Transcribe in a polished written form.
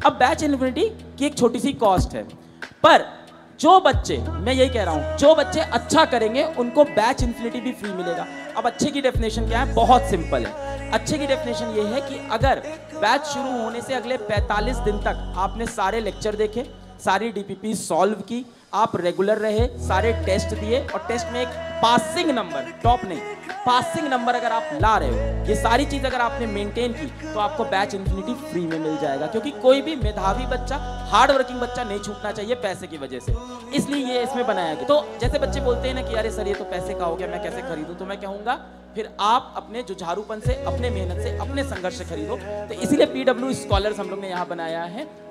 अब batch infinity की एक छोटी सी कॉस्ट है, पर जो बच्चे, मैं यही कह रहा हूं, जो बच्चे अच्छा करेंगे उनको बैच इन्फिनिटी भी फ्री मिलेगा। अब अच्छे की डेफिनेशन क्या है? बहुत सिंपल है। अच्छे की डेफिनेशन ये है कि अगर बैच शुरू होने से अगले 45 दिन तक आपने सारे लेक्चर देखे, सारी डीपीपी सॉल्व की, आप रेगुलर रहे, सारे टेस्ट दिए और टेस्ट में एक पासिंग नंबर, टॉप नहीं, पासिंग नंबर अगर आप ला रहे हो, ये सारी चीज अगर आपने मेंटेन की तो आपको बैच इन्फिनिटी फ्री में मिल जाएगा। क्योंकि कोई भी मेधावी बच्चा, हार्ड वर्किंग बच्चा नहीं छूटना चाहिए पैसे की वजह से, इसलिए ये इसमें बनाया गया। तो जैसे बच्चे बोलते हैं ना कि अरे सर ये तो पैसे का हो गया, मैं कैसे खरीदूं, तो मैं कहूंगा फिर आप अपने जुझारूपन से, अपने मेहनत से, अपने संघर्ष से खरीदो। तो इसीलिए पीडब्ल्यू स्कॉलर्स हम लोग ने यहाँ बनाया है।